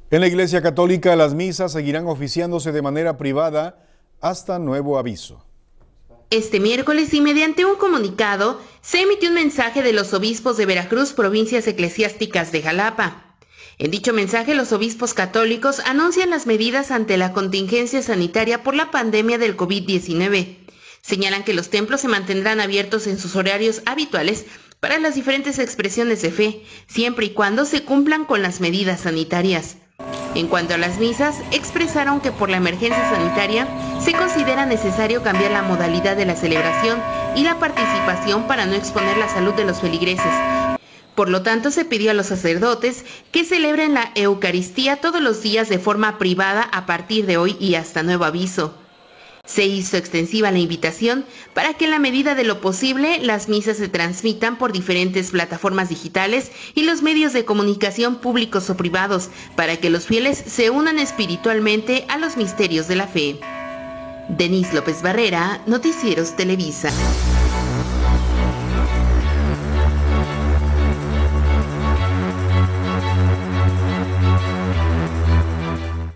En la Iglesia Católica, las misas seguirán oficiándose de manera privada hasta nuevo aviso. Este miércoles, y mediante un comunicado, se emitió un mensaje de los obispos de Veracruz, provincias eclesiásticas de Jalapa. En dicho mensaje, los obispos católicos anuncian las medidas ante la contingencia sanitaria por la pandemia del COVID-19. Señalan que los templos se mantendrán abiertos en sus horarios habituales para las diferentes expresiones de fe, siempre y cuando se cumplan con las medidas sanitarias. En cuanto a las misas, expresaron que por la emergencia sanitaria se considera necesario cambiar la modalidad de la celebración y la participación para no exponer la salud de los feligreses. Por lo tanto, se pidió a los sacerdotes que celebren la Eucaristía todos los días de forma privada a partir de hoy y hasta nuevo aviso. Se hizo extensiva la invitación para que en la medida de lo posible las misas se transmitan por diferentes plataformas digitales y los medios de comunicación públicos o privados para que los fieles se unan espiritualmente a los misterios de la fe. Denise López Barrera, Noticieros Televisa.